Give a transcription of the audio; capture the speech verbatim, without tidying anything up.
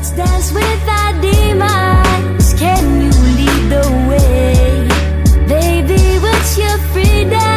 Let's dance with our demons. Can you lead the way? Baby, what's your freedom?